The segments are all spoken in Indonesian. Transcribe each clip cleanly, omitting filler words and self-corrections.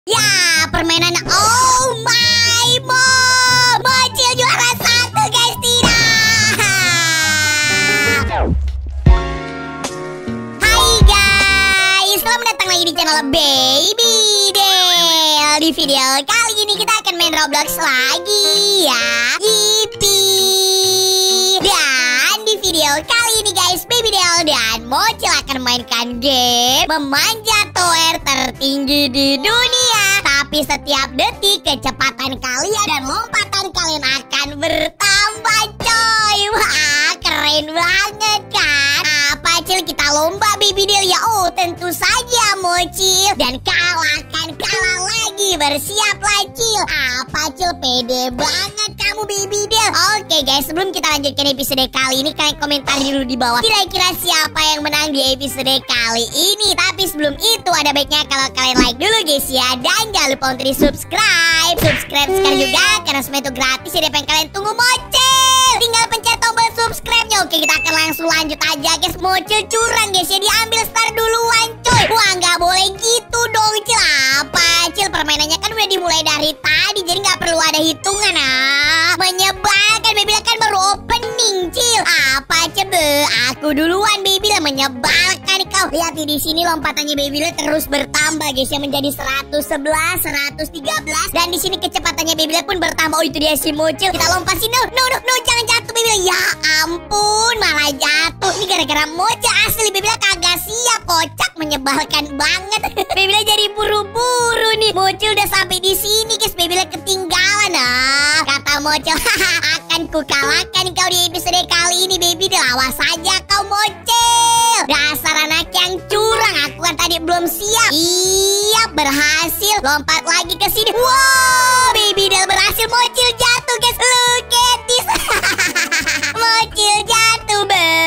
Ya, permainan Oh My Mom. Bocil juara 1 guys, tidak. Hai guys, selamat datang lagi di channel Baby Del. Di video kali ini kita akan main Roblox lagi ya. Yippee. Dan di video kali ini guys, Baby Del dan Bocil akan mainkan game memanjat tower tertinggi di dunia. Tapi setiap detik kecepatan kalian dan lompatan kalian akan bertambah coy. Wah, keren banget kan? Apa Cil, kita lomba Baby Del ya? Oh tentu saja Mocil. Dan kalah lagi, bersiaplah Cil. Apa Cil, pede banget kamu Baby Del. Oke guys, sebelum kita lanjutkan episode kali ini, kalian komentar dulu di bawah kira-kira siapa yang menang di episode kali ini. Tapi sebelum itu ada baiknya kalau kalian like dulu guys ya. Dan jangan lupa untuk di subscribe sekarang juga, karena semua itu gratis. Jadi apa yang kalian tunggu Mocil? Tinggal pencet tombol subscribe-nya. Oke, kita akan langsung lanjut aja guys. Mocil curang guys ya, diambil star duluan coy. Wah nggak boleh gitu dong Cil. Apa Cil, permainannya kan udah dimulai dari tadi, jadi nggak perlu ada hitungan. Menyebalkan, Baby kan baru opening Cil. Apa Cil, aku duluan Baby lah. Menyebalkan kau. Lihat di sini lompatannya Baby terus bertambah guys ya, menjadi 111, 113. Dan di sini kecepatannya Baby pun bertambah. Oh itu dia si Mocil. Kita lompat sih. No, jangan jatuh Baby. Ya ampun, malah jatuh. Ini gara-gara Mocil asli. Baby kagak siap, kocak, menyebalkan banget. Baby jadi buru-buru nih. Mocil udah sampai di sini guys. Baby ketinggalan. Kata Mocil, akan kukalahkan kau di episode kali ini Baby. Awas saja kau Mocil. Dasar anak yang curang. Aku kan tadi belum siap. Iya, berhasil. Lompat lagi ke sini. Wow, Baby Del berhasil. Mocil jatuh guys. Look at this. Mocil jatuh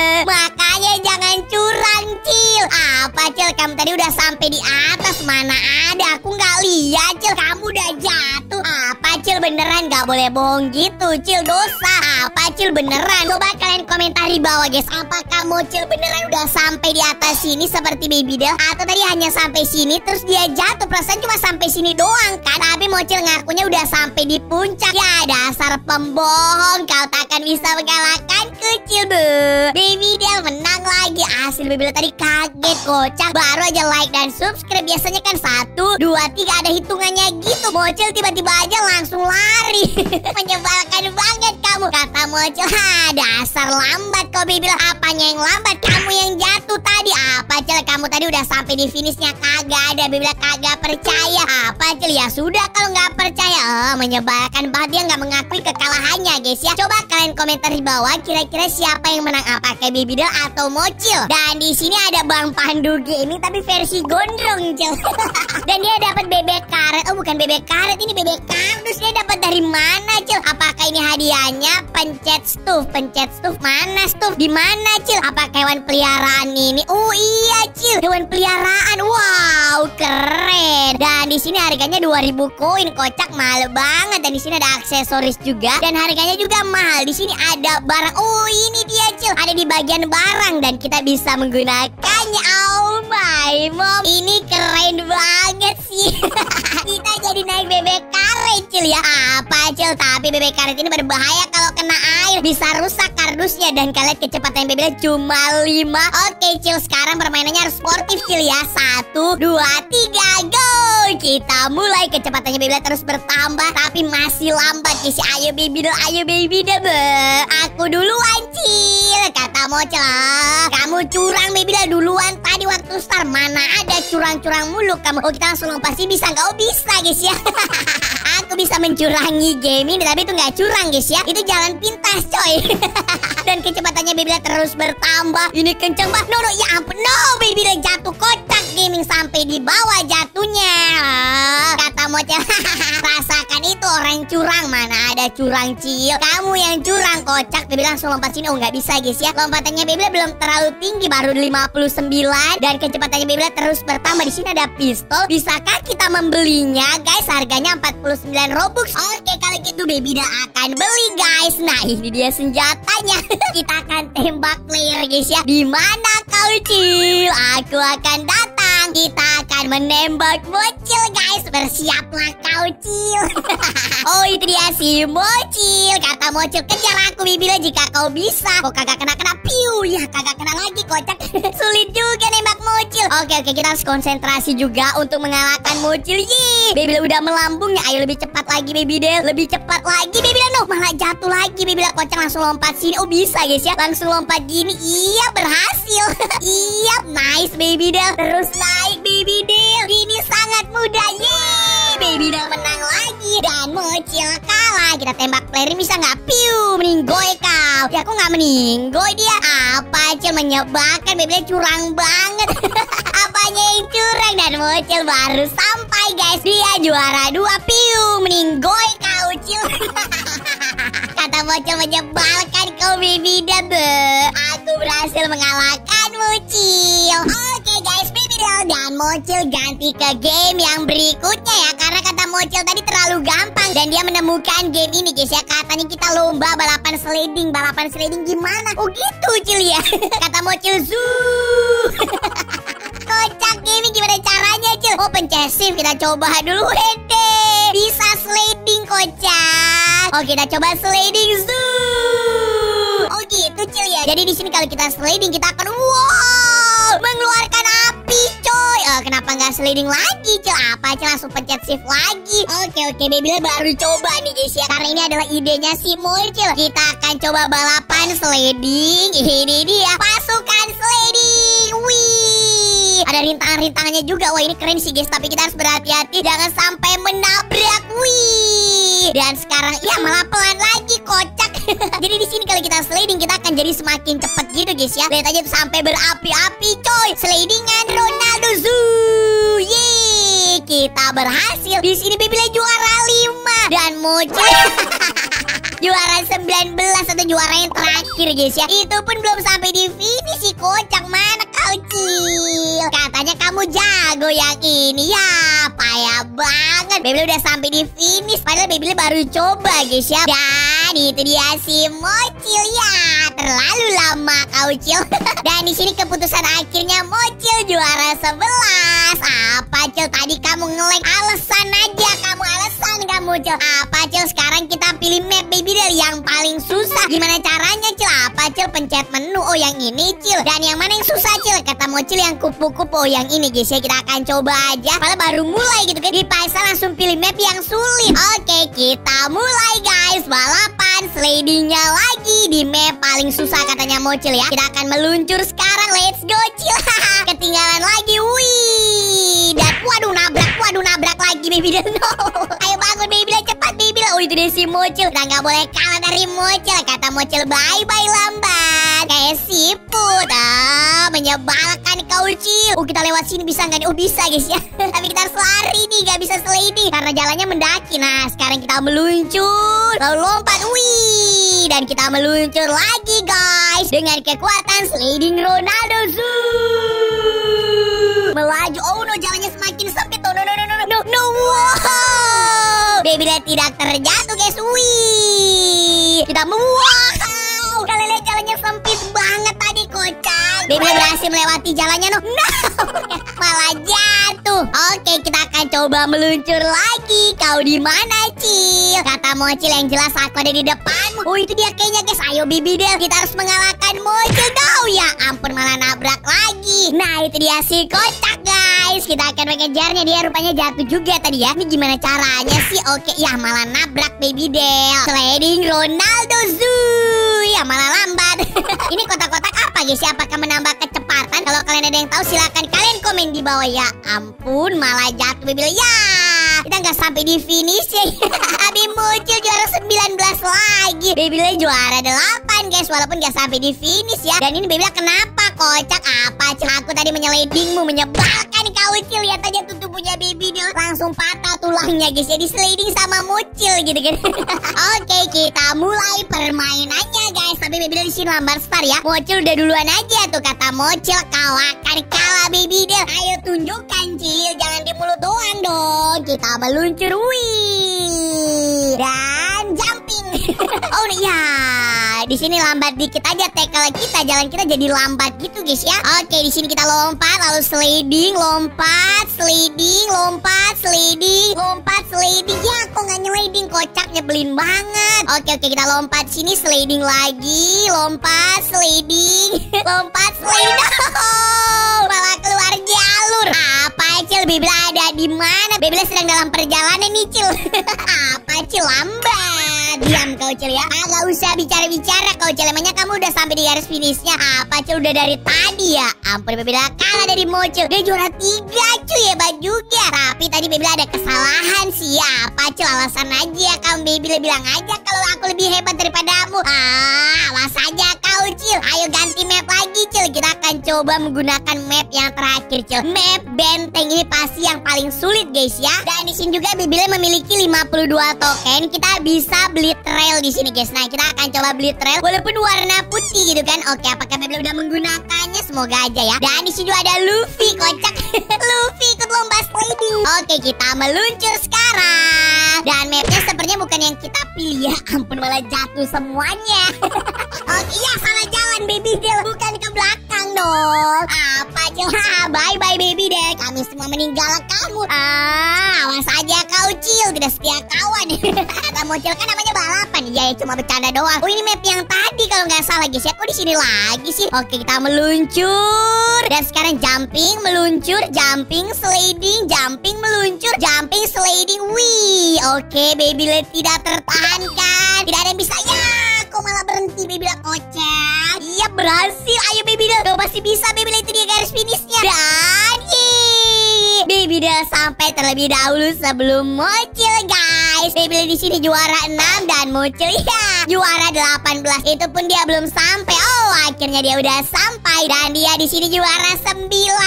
makanya jangan curang Cil. Apa Cil, kamu tadi udah sampai di atas? Mana ada, aku nggak lihat Cil. Kamu udah jatuh. Apa Cil, beneran nggak boleh bohong gitu Cil, dosa. Apa Cil, beneran? Coba kalian komentar di bawah guys. Apakah Mocil beneran udah sampai di atas sini seperti Baby Del, atau tadi hanya sampai sini terus dia jatuh? Perasaan cuma sampai sini doang kan. Tapi Mocil ngakunya udah sampai di puncak. Ya dasar pembohong, kau takkan bisa mengalahkan kecil Baby Del menang lagi. Asli Baby Del tadi kaget, kocak. Baru aja like dan subscribe. Biasanya kan 1, 2, 3 ada hitungannya gitu. Mocil tiba-tiba aja langsung lari. Menyebalkan banget kamu. Kata Mocil, dasar lambat kau Baby Del. Apanya yang lambat? Kamu yang jatuh tadi. Apa Cil, kamu tadi udah sampai di finishnya? Kagak ada. Baby Del kagak percaya. Apa Cil, ya sudah kalau nggak percaya. Menyebalkan banget, dia nggak mengakui kekalahannya guys ya. Coba kalian komentar di bawah kira-kira siapa yang menang, apakah Baby Del atau Mocil. Dan di sini ada Bang Pandu Gaming tapi versi gondrong Cil. Dan dia dapat bebek karet. Oh bukan bebek karet, ini bebek kardus. Dia dapat dari mana Cil? Apakah ini hadiahnya? Pencet stuf mana stuf? Di mana Cil? Apakah hewan peliharaan ini? Oh iya Cil, hewan peliharaan. Wow, keren. Dan di sini harganya 2000 koin, kocak, mahal banget. Dan di sini ada aksesoris juga dan harganya juga mahal. Di sini ada barang. Oh ini dia Cil, ada di bagian barang dan kita bisa menggunakannya. Oh my mom, ini keren banget sih. Kita jadi naik bebek karet Cil ya. Apa Cil, tapi bebek karet ini berbahaya kalau kena air, bisa rusak kardusnya. Dan kalian kecepatan Baby Del cuma 5. Oke Cil, sekarang permainannya harus sportif Cil ya. 1, 2, 3, go. Kita mulai. Kecepatannya Baby Del terus bertambah tapi masih lambat guys. Ayo Baby Del, ayo Baby Del. Aku duluan Cil. Kata Mocil, kamu curang Baby Del duluan tadi waktu start. Mana ada, curang-curang mulu kamu. Oh kita langsung lompat sih bisa nggak? Oh bisa guys ya. Aku bisa mencurangi game ini, tapi itu nggak curang guys ya. Itu jalan pintas coy. Dan kecepatannya Baby Del terus bertambah. Ini kenceng banget. No, ya ampun. No, Baby Del jatuh, kocak gaming sampai di bawah jatuhnya. Kata Mocil, rasakan itu orang curang. Mana ada curang Cil, kamu yang curang, kocak. Baby Del langsung lompat sini. Oh nggak bisa guys ya. Lompatannya Baby Del belum terlalu tinggi, baru 59. Dan kecepatannya Baby Del terus bertambah. Di sini ada pistol. Bisakah kita membelinya guys? Harganya 49 Robux. Oke kalau gitu Baby Del akan beli guys. Nah ini dia senjatanya. Kita akan tembak player guys ya. Di mana kau Cil? Aku akan datang. Kita akan menembak Bocil guys. bersiaplah kau, Cil. Oh, itu dia si Mocil. Kata Mocil, kejar aku Bibila jika kau bisa. Kok kagak kena-kena, piu. Ya kagak kena lagi, kocak. Sulit juga nembak Mocil. Oke, kita harus konsentrasi juga untuk mengalahkan Mocil. Yeay, Bibila udah melambung ya. Ayo lebih cepat lagi, Bibidel. Lebih cepat lagi, Bibila. No, malah jatuh lagi, Bibila. Kocak langsung lompat sini. Oh, bisa guys ya. Langsung lompat gini. Iya, berhasil. Iya, nice, Bibidel. Terus naik, Bibidel. Ini sangat mudah. Yeay, Bibidel menang lagi. Dan Mocil kalah. Kita tembak player bisa nggak? Piu, meninggoy kau. Ya, aku nggak meninggoy dia. Apa, Cil, menyebalkan. Bibidel curang banget. Apanya yang curang? Dan Mocil baru sampai, guys. Dia juara 2. Piu, meninggoy kau, Cil. Kata Mocil, menyebalkan kau, Bibidel. Aku berhasil mengalahkan Mocil. Oke, guys, Bibidel dan Mocil ganti ke game yang berikutnya ya. Karena kata Mocil tadi terlalu gampang dan dia menemukan game ini, guys ya. Katanya kita lomba balapan sliding. Balapan sliding gimana? Oh gitu, Cil ya. Kata Mocil, zoo. Kocak, game gimana caranya, Cil? Oh, pencet shift. Kita coba dulu. Wede, bisa sliding, kocak. Oh, kita coba sliding, zoo. Oh gitu, Cil ya. Jadi di sini kalau kita sliding kita akan mengeluarkan api, coy. Kenapa nggak sliding lagi, Cil? Apa, Cil? Langsung pencet shift lagi. Oke, Bibila baru coba nih, guys ya. Karena ini adalah idenya si Mocil. Kita akan coba balapan sliding. Ini dia pasukan sliding. Wih, ada rintangan-rintangannya juga. Wah, ini keren sih, guys. Tapi kita harus berhati-hati jangan sampai menabrak. Wih. Dan sekarang ya malah pelan lagi, kocak. Jadi di sini kalau kita sliding kita akan jadi semakin cepet gitu, guys ya. Lihat aja tuh sampai berapi-api, coy. Slidingan Ronaldo Zoo. Yeay, kita berhasil. Di sini Bibila juara 5 dan Mocil juara 19 atau juara yang terakhir, guys ya. Itu pun belum sampai di finish, kocak. Mana kau, Cil? Katanya kamu jago yang ini ya. Payah banget. Bibila udah sampai di finish padahal Bibila baru coba, guys ya. Dan itu dia si Mocil ya. Terlalu lama kau, Cil. Dan di sini keputusan akhirnya Mocil juara 11. Apa, Cil? Tadi kamu nge-lag. Alasan aja kamu, alasan kamu, Cil. Apa, Cil? Sekarang kita pilih map Bibidel yang paling susah. Gimana caranya, Cil? Apa, Cil? Pencet menu. Oh, yang ini, Cil. Dan yang mana yang susah, Cil? Kata Mocil yang kupu-kupu. Oh, yang ini, guys ya. Kita akan coba aja. Padahal baru mulai gitu kan. Dipaksa langsung pilih map yang sulit. Oke, kita mulai, guys. Balapan slidingnya lagi di map paling susah katanya Mocil ya. Kita akan meluncur sekarang. Let's go, Cil. Ketinggalan lagi. Wih. Dan waduh nabrak lagi Bibidel. No. Ayo bangun Bibidel, cepat Bibidel. Oh, itu dia si Mocil. Udah nggak boleh kalah dari Mocil. Kata Mocil bye-bye lambat. Kayak siput. Menyebalkan kau, Cil. Oh, kita lewat sini bisa nggak nih? Oh, bisa, guys ya. Tapi kita harus lari nih, nggak bisa sliding karena jalannya mendaki. Nah, sekarang kita meluncur lalu lompat. Wih. Dan kita meluncur lagi, guys, dengan kekuatan sliding Ronaldo Zoo. Melaju. Oh no, jalannya semakin sempit. No. Wow. Bibila tidak terjatuh, guys. Wih. Kita wow. Kalian lihat jalannya sempit banget tadi, kocak. Bibila berhasil melewati jalannya. No. Malah jatuh. Oke, kita akan coba meluncur lagi. Kau di mana, Cil? Kata Mocil yang jelas aku ada di depanmu. Oh, itu dia kayaknya, guys. Ayo Bibidel, kita harus mengalahkan Mocil. No, ya ampun, malah nabrak lagi. Nah, itu dia si kocak, guys. Kita akan mengejarnya. Dia rupanya jatuh juga tadi ya. Ini gimana caranya sih? Oke, ya malah nabrak Bibidel. Sliding Ronaldo Zoo. Ya malah lambat. Ini kotak-kotak apa, guys? Apakah menambah kecepatan? Kalau kalian ada yang tahu silakan kalian komen di bawah ya. Ampun, malah jatuh Bibidel. Ya, kita nggak sampai di finish ya. Tapi Mocil juara 19 lagi. Bibidel juara 8, guys. Walaupun nggak sampai di finish ya. Dan ini Bibidel kenapa, kocak? Apa, Cil? Aku tadi menyelidingmu, menyebalkan kau, Cil. Lihat aja tuh tubuhnya Bibidel langsung patah tulangnya, guys. Jadi sliding sama Mocil gitu kan. Oke, kita mulai permainannya, guys. Tapi Bibidel di sini lambat start ya. Mocil udah duluan aja tuh. Kata Mocil kau akan kalah, Bibidel. Ayo tunjukkan, Cil. Jangan di mulut doang dong. Kita meluncur. Wih. Dan jumping. Oh ya, di sini lambat dikit aja tackle kita, jalan kita jadi lambat gitu guys ya. Oke, di sini kita lompat lalu sliding, lompat, sliding, lompat, sliding, lompat, sliding. Ya, kok nggak sliding, kocak, nyebelin banget. Oke, kita lompat sini, sliding lagi, lompat, sliding, lompat, sliding. Malah keluar jalur. Apa Cil? Bebel ada di mana? Bebel sedang dalam perjalanan nih Cil. Apa Cil, lambat. Diam kau Cil ya. Gak usah bicara-bicara kau Cil. Emangnya kamu udah sampai di garis finishnya? Apa Cil, udah dari tadi ya? Ampun, Bebel kalah dari Mocil. Dia juara 3 cuy, hebat juga. Tapi tadi Bebel ada kesalahan sih ya. Apa Cil, alasan aja kamu. Bebel bilang aja kalau aku lebih hebat daripadamu. Awas aja kau Cil. Ayo ganti map lagi Cil. Kita akan coba menggunakan map yang terakhir Cil. Map benteng ini pasti yang paling sulit guys ya. Dan di sini juga Bebel memiliki 52 token. Kita bisa beli trail di sini guys. Nah, kita akan coba beli trail walaupun warna putih gitu kan. Oke, apakah Bebel udah menggunakannya? Semoga aja ya. Dan di sini juga ada Luffy, kocak. Luffy ikut lomba sliding. Oke, kita meluncur sekarang. Dan mapnya sepertinya bukan yang kita pilih ya. Ampun, malah jatuh semuanya. Oke, ya salah jalan Baby Del, bukan ke belakang dong. Apa Cil? Bye-bye Baby Del, kami semua meninggalkanmu. Awas aja kau Cil, tidak setia kawan. Kata Mocil kan namanya balapan. Ya, cuma bercanda doang. Oh, ini map yang tadi kalau nggak salah guys ya. Kok di sini lagi sih? Oke, kita meluncur. Dan sekarang jumping, meluncur, jumping, sliding, jumping, meluncur, jumping, sliding. Wih, oke Baby Del tidak tertahankan. Tidak ada yang bisa. Ya, kok malah berhenti Baby Del, kocak. Iya, berhasil. Ayo Baby Del, kau pasti bisa Baby Del, itu dia garis finishnya. Dan Baby Del sampai terlebih dahulu sebelum Mocil guys. Baby Del di sini juara 6 dan Mocil ya juara 18. Itu pun dia belum sampai. Oh, akhirnya dia udah sampai dan dia di sini juara 9.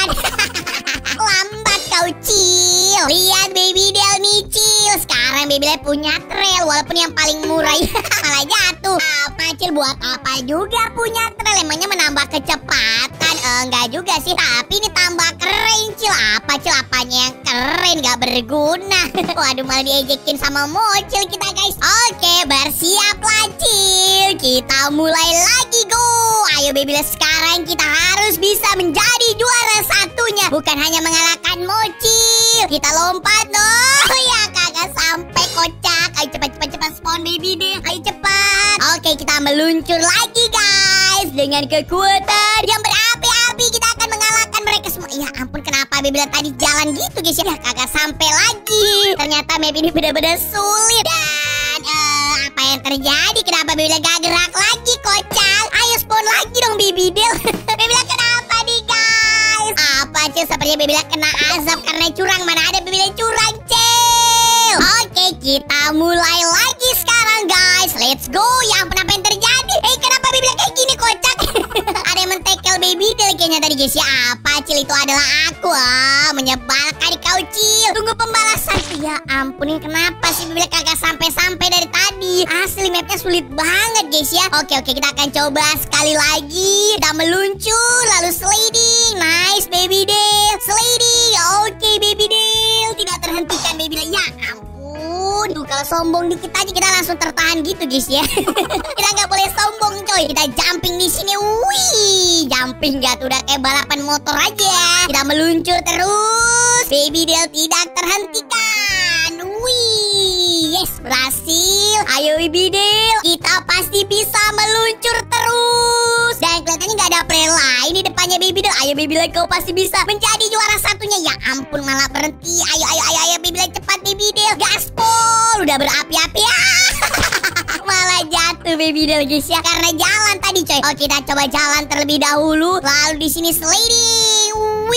Lambat kau Cil. Lihat Baby Del nih Cil. Sekarang Baby Del punya trail walaupun yang paling murah. Malah jatuh. Apa Cil, buat apa juga punya trail? Emangnya menambah kecepatan? Enggak juga sih. Tapi ini tambah keren Cil. Apa Cil, apanya yang keren? Gak berguna. Waduh, malah diejekin sama Mocil kita guys. Oke, bersiaplah Cil. Kita mulai lagi go. Ayo Baby Del, sekarang kita harus bisa menjadi juara satunya. Bukan hanya mengalahkan Mocil. Kita lompat dong. Ya, kagak sampai, kocak. Ayo cepat spawn Baby Del. Ayo cepat. Oke, kita meluncur lagi guys. Dengan kekuatan yang berapi-api kita akan mengalahkan mereka semua. Ya ampun, kenapa Baby Del tadi jalan gitu guys ya? Kagak sampai lagi. Ternyata map ini benar-benar sulit. Dan apa yang terjadi? Kenapa Baby Del gak gerak lagi, kocak? Ayo spawn lagi dong Baby Del. Baby Del kenapa nih guys? Apa Cil, sepertinya Baby Del kena azab karena curang. Mana ada Baby Del curang Cil. Oke, kita mulai lagi sekarang guys. Let's go. Ya ampun, apa yang terjadi? Kenapa Baby Del kayak gini, kocak? Ada yang men-tackle Baby Del kayaknya tadi guys ya. Apa Cil, itu adalah aku. Menyebalkan kau Cil. Tunggu pembalasan. Ya ampun, ini kenapa sih Baby Del kagak sampai-sampai dari tadi? Asli mapnya sulit banget guys ya. Oke, kita akan coba sekali lagi. Kita meluncur lalu sliding. Nice Baby Del. Sliding. Oke Baby Del, tidak terhentikan Baby Del. Ya ampun. Tuh, kalau sombong dikit aja kita langsung tertahan gitu guys ya. Kita nggak boleh sombong coy. Kita jumping di sini. Wih, jumping gak tuh, udah kayak balapan motor aja. Kita meluncur terus. Baby Del tidak terhentikan. Wih, yes, berhasil. Ayo Baby Del, kita pasti bisa meluncur terus. Dan kelihatannya nggak ada player lain di depannya Baby Del. Ayo Baby Del, kau pasti bisa menjadi juara satunya. Ya ampun, malah berhenti. Ayo Baby Del, cepat Baby Del. Gaspol, udah berapi-api ya. Malah jatuh Baby Del guys ya, karena jalan tadi coy. Oke, kita coba jalan terlebih dahulu. Lalu di sini sliding.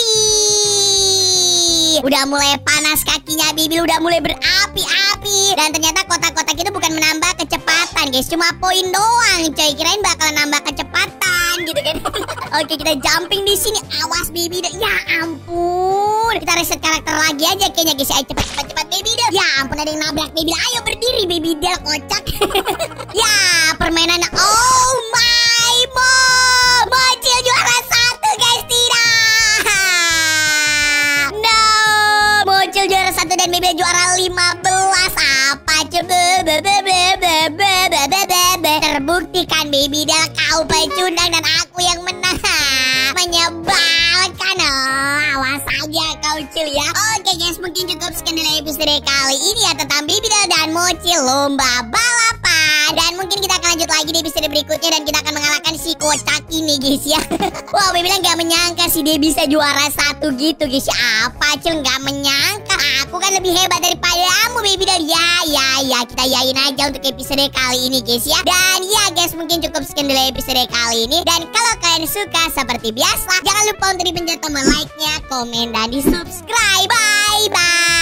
Wih, udah mulai panas kakinya Baby Del, udah mulai berapi-api. Dan ternyata kotak-kotak itu bukan menambah kecepatan guys, cuma poin doang coy. Kirain bakal nambah kecepatan gitu kan. Oke, kita jumping di sini. Awas Baby Del. Ya ampun, kita reset karakter lagi aja kayaknya guys. Ayo cepat Baby Del. Ya ampun, ada yang nabrak Baby Del. Ayo berdiri Baby Del, kocak. Ya, permainan. Oh my god, Mocil juara 1 guys. Tidak. No, Mocil juara 1 dan Baby Del juara 15. Apa coba? Terbuktikan Baby Baby Del, kau pecundang dan aku yang menang. Menyebalkan. Awas aja kau Cil ya. Oke guys, mungkin cukup sekian dari episode kali ini ya tentang Baby Del dan Mochi lomba balapan. Dan mungkin kita akan lanjut lagi di episode berikutnya dan kita akan mengalahkan si kocak ini guys ya. Wow, Baby Del gak menyangka sih dia bisa juara 1 gitu guys. Apa Cil, gak menyangka. Aku kan lebih hebat daripadamu Baby Del. Ya kita yain aja untuk episode kali ini guys ya. Dan ya guys, mungkin cukup sekian dari episode kali ini. Dan kalau kalian suka seperti biasa, jangan lupa untuk dipencet tombol like-nya, komen, dan di subscribe. Bye bye.